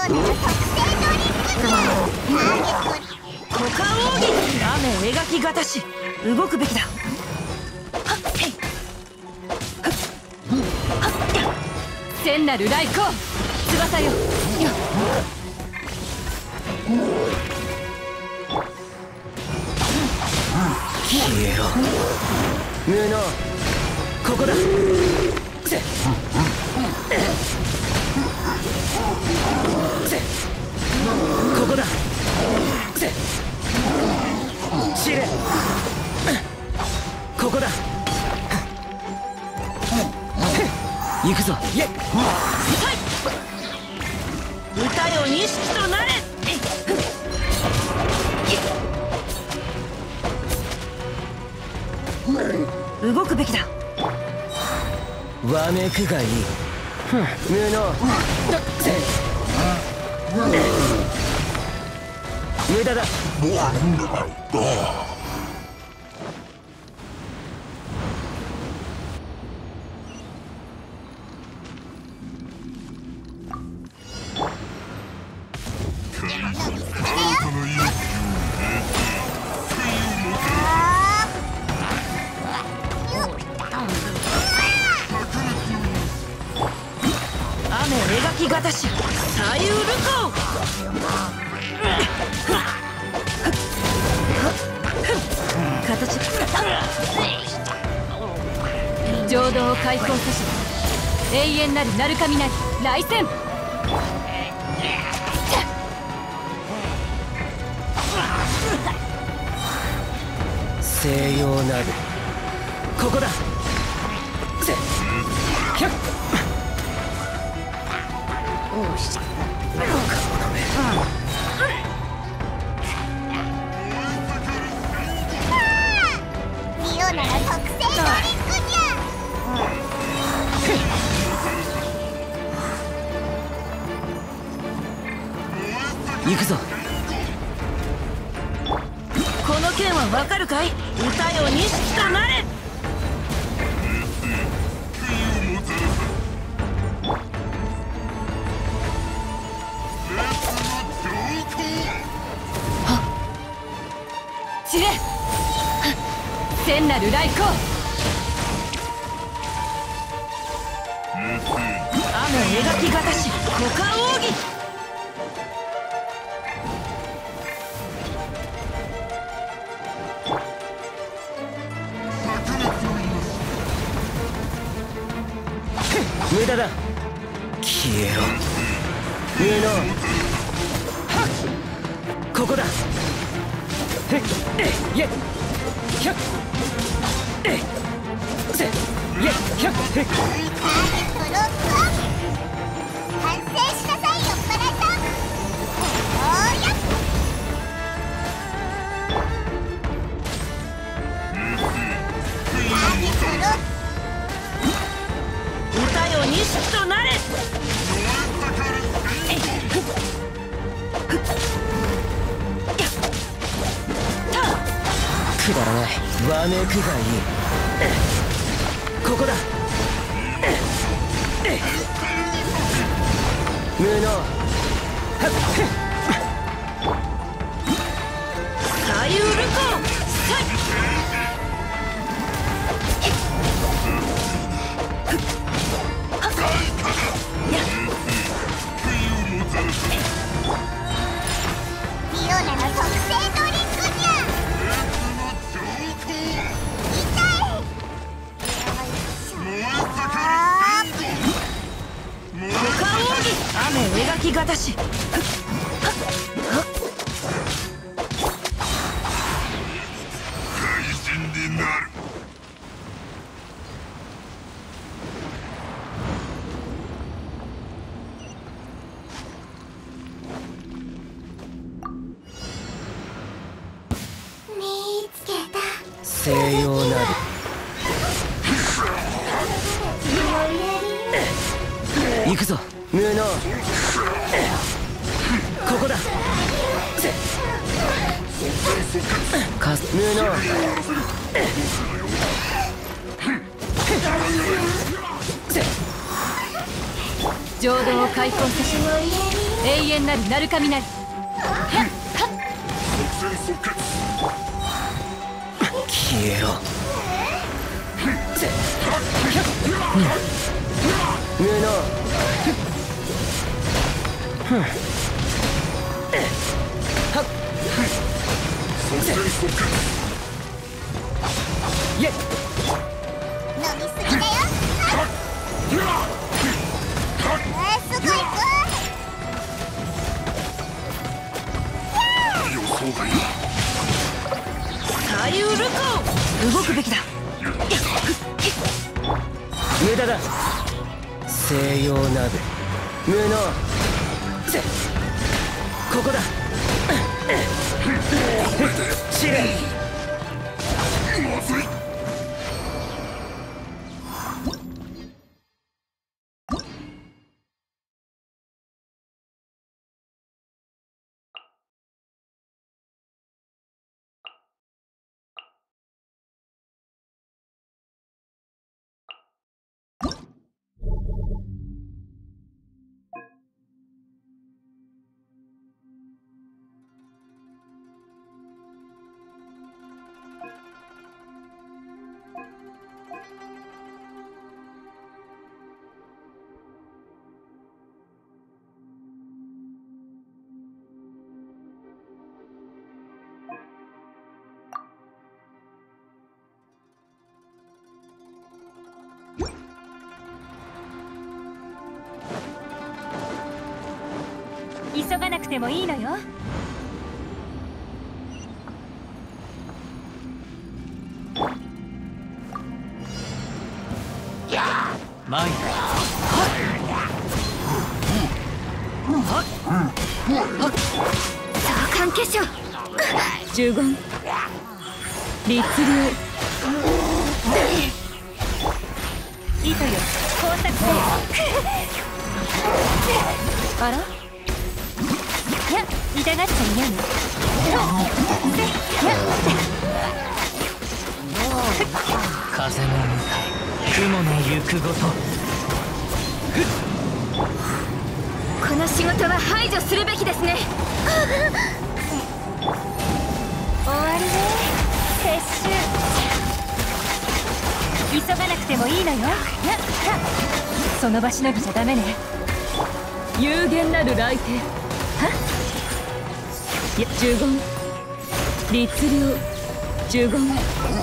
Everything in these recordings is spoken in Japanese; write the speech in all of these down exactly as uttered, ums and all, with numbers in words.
オナの特製ドリンクじゃ。ターゲットに股間奥義。雨描きがたし動くべきだ。はっへいはっはっや聖なる来光翼よ。やっ消えろ無能。ここだ。せっせっここだ。せっ知れここだ。行くぞ。イエッはい歌よ錦となれ。動くべきだ。わめくがいい。無能。無駄だ。雨描きがたし左右ルコ形浄土を開放さし永遠なる鳴神なり来戦。 西洋なるここだ。せっひゃっおしミオナの特製ドリンクじゃ。 行くぞ。この剣はわかるかい。歌よ錦となれ。 知れ聖なる来光。 雨描きがたし股間奥義。無駄だ。消えろ無能。はっここだ。へっえいえひゃっえいせいえひゃっへっターゲットロックオン。完成しなさいよっぱらいさん。おーやっターゲットロック歌よ錦となれ。くだらないわめくがいい。ここだ。無能。はっ左右ルコさいミオナの特製ドリンクじゃ。 雨描きがたし見つけた。 西洋なる行くぞ無能。ここだ。かす無能。 浄土を開放さし永遠なる鳴神なり。 消えろ。無能。イエッ。 飲みすぎだよ。えー、すごいぞ。 サイウルコ動くべきだ。 無駄だ。西洋鍋無能。ここだ。試練。まずい。 急がなくてもいいのよ。 マイ召喚化粧呪言律流糸よ工作せよ。あら、いや痛がっちゃいないの。 風の向かい雲の行くごと。 この仕事は排除するべきですね。終わりね、撤収。急がなくてもいいのよ。その場しのぎじゃダメね。有限なる来店。はいや呪言律流呪言。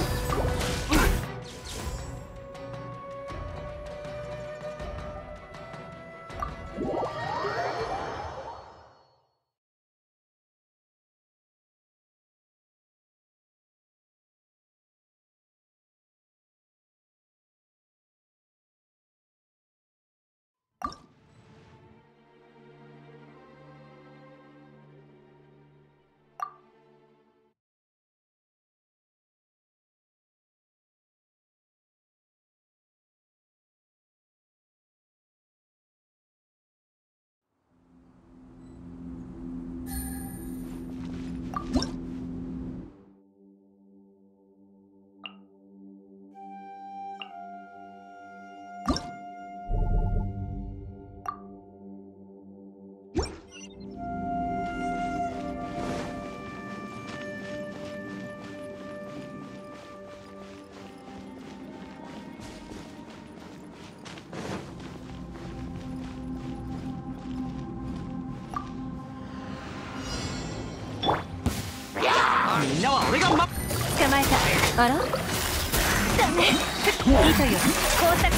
みんなは俺がま捕まえた。あらダメ。糸よ工作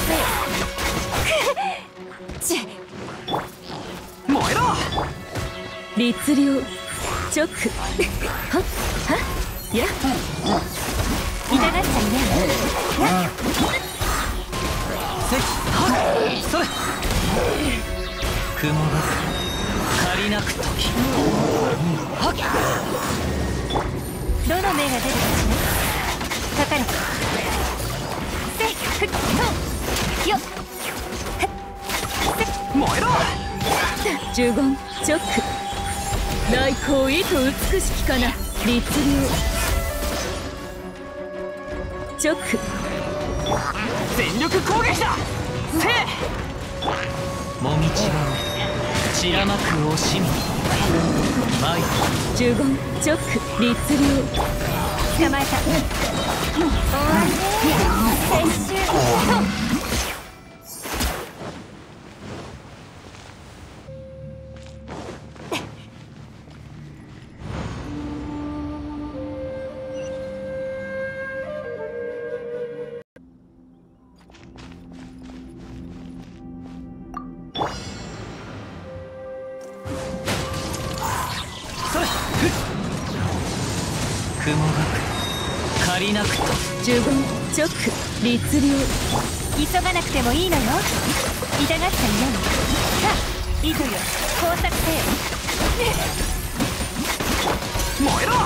せよ。ち燃えろ。 律流直はっはっや痛がっちゃいないの。 せっはっそれ。雲が借りなく時はっ。 どの目が出るかしら。かかれ。せっふっとよっ燃えろ。 呪言直内向意と美しきかな。律流直全力攻撃だ。せもみちがう散らまく惜しみ前呪言チョック律令捕まえた。終わりね。撤収と雲がく借りなくと呪言チョック律令急がなくてもいいのよ。痛がっちゃいない。さあ糸よ工作せよ。 燃えろ。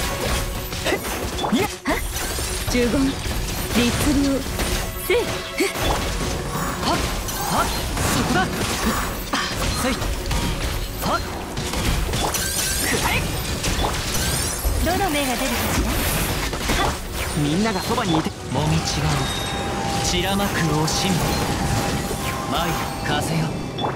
いやは呪言律令せいはっはっそこだ。せいはっくらえ。 どの目が出るかしら。 みんながそばにいてもみ違う散らまく惜しみ舞よ風よ。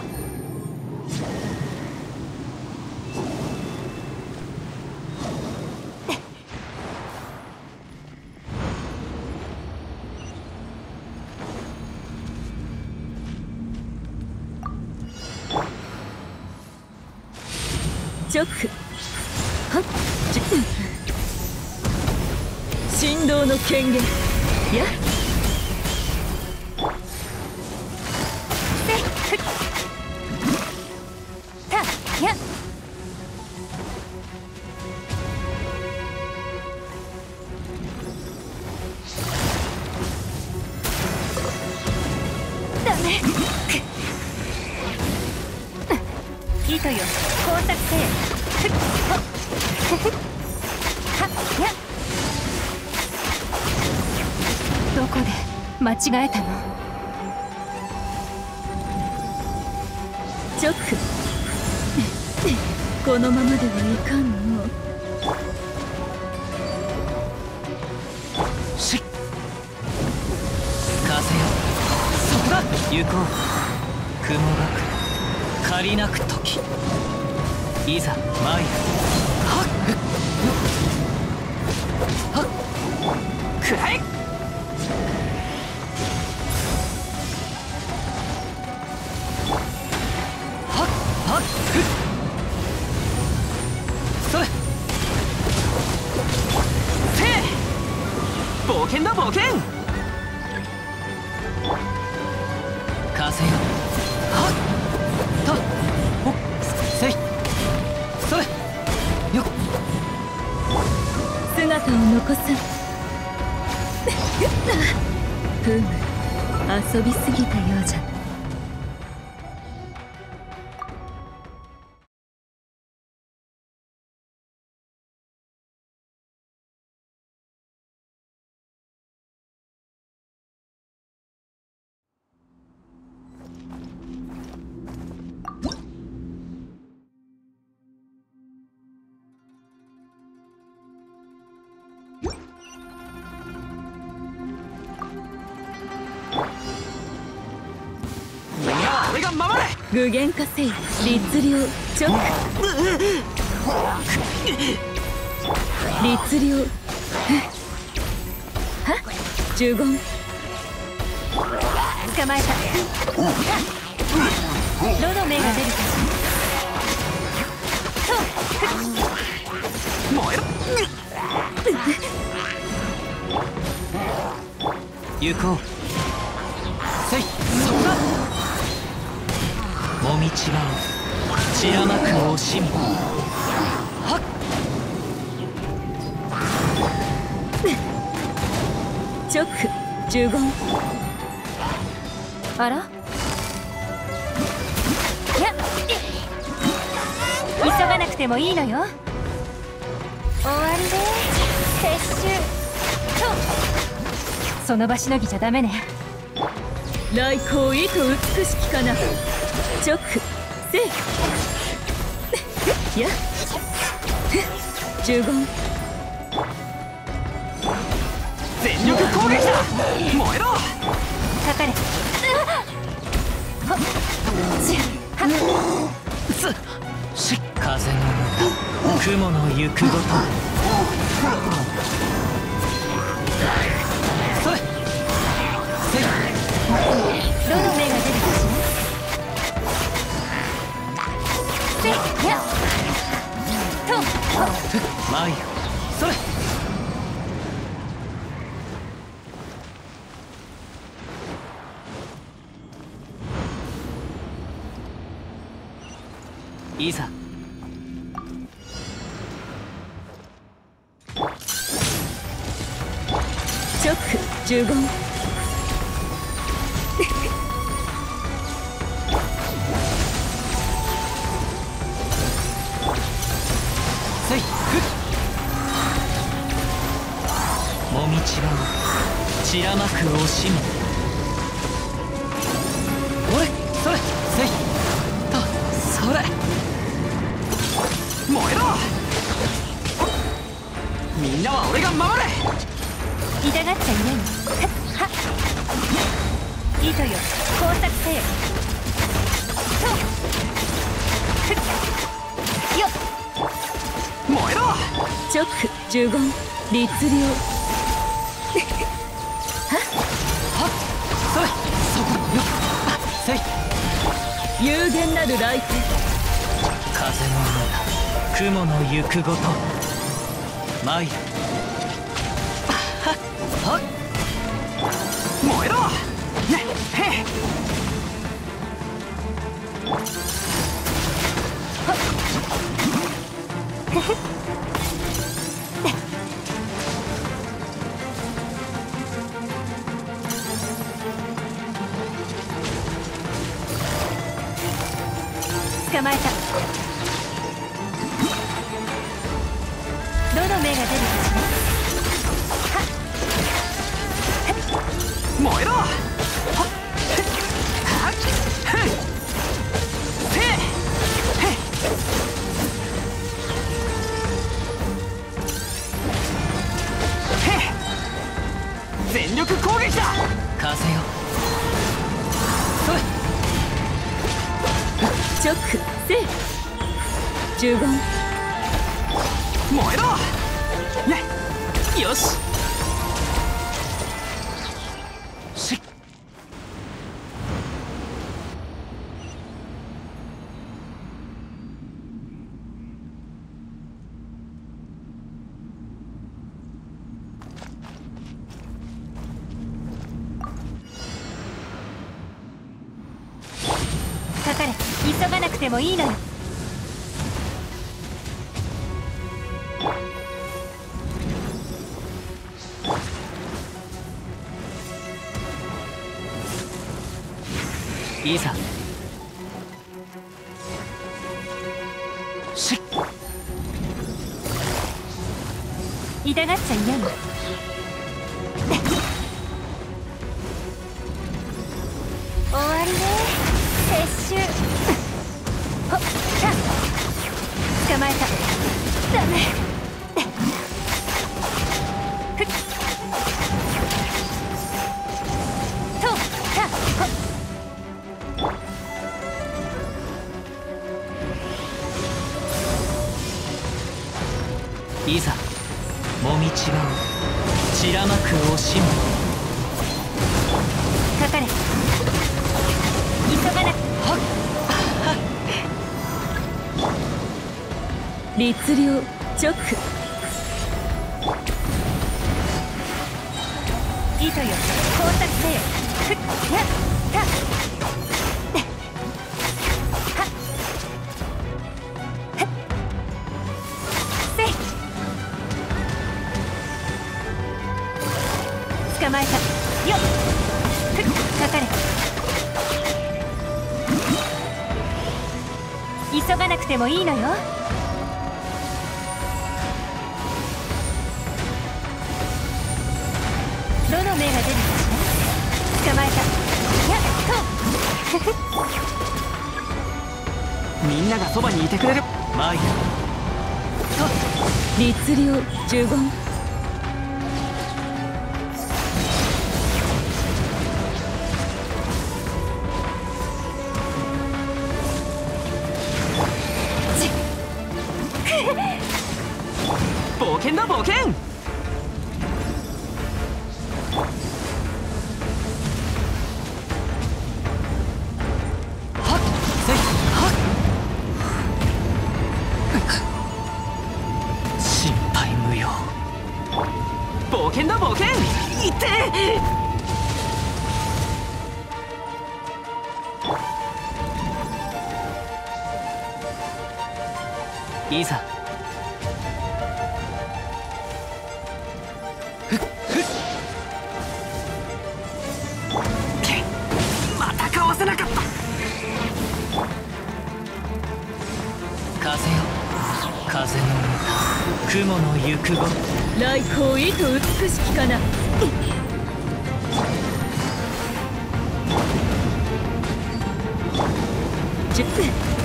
チョックはっち振動の権限やせっふたやダメ糸よ工作せよ。ふっはっはっやどこで間違えたの。チョックこのままではいかんの。 しっ風よそこだ。行こう雲がく借りなく時いざ参る。はっはっくらえ。はっふっそれせい冒険だ冒険。風よはっとおせいそれよっ姿を残さんふむ遊びすぎたようじゃ。 俺が守れ。 具現化せい律令チョック律令は呪言捕まえた。どの目が出るかし燃えろ。行こうせいそこだ。もみ違う散らまく惜しみはっチョック呪言あらや急がなくてもいいのよ。終わりで撤収とその場しのぎじゃダメね。来光意図美しきかな。チョックせいや呪言全力攻撃だ。燃えろ。 かかれはっしはっし風の歌雲の行くごとそれせいどの目が出るかしらせいやとマイヤそれいざ直呪言せいふっもみちばを散らまく惜しみおれそれせいとそれ燃えろみんなは俺が守れ痛がっちゃいないのはっ糸よ工作せよとふっよっ燃えろ直呪言律令はっそれそこよあせい有限なる来天風の中雲の行くごと参るはっはっ燃えろねへっ捕まえたどの目が出るかしら燃えろはっはっはっへっせいへっへっ全力攻撃だ風よそれ直せい呪言燃えろねよししっかかれ急がなくてもいいのよいざしっ痛がっちゃいないの終わりね撤収ほっさ捕まえたダメふっとさほっいざもみちばを散らまく惜しみかかれ急がなくはっ律令直糸よ工作せよふっやったはっはっせい捕まえたよっふっかかれ急がなくてもいいのよどの目が出るかしら捕まえたやっとみんながそばにいてくれるマイヤ律令呪言だ冒険。はっせいはっ心配無用。冒険だ冒険。いっていざ。またかわせなかった。風よ風の歌、雲の行く後、 来光意と美しきかな。じゅ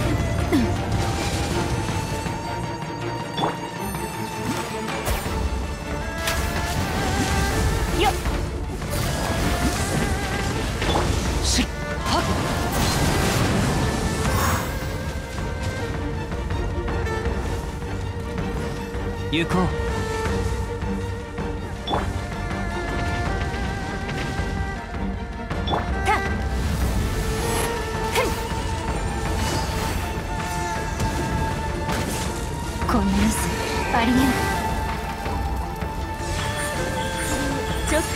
よっしっはっ行こう。 たっこんなミスありえない。チョック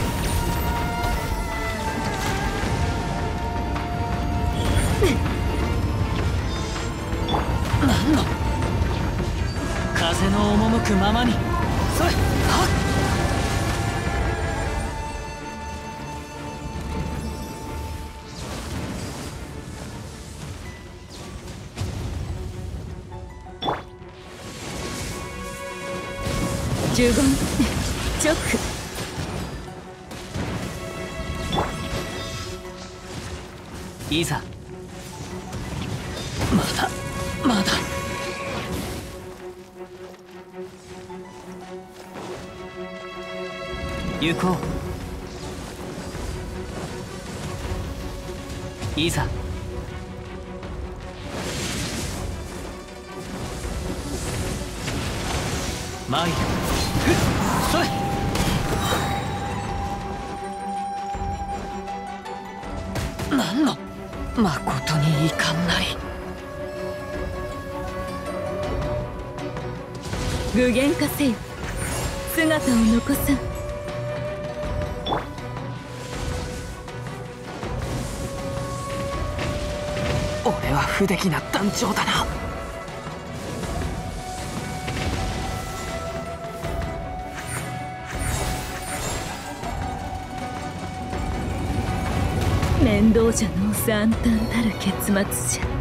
なんの風の赴くままに。それはっ呪言チョック。 いざ。まだまだ。行こう。いざ。参る。ふっそれ。なんのまことに遺憾なり。 具現化せよ。姿を残さん。 俺は不出来な団長だな。 面倒じゃのうさ暗淡たる結末じゃ。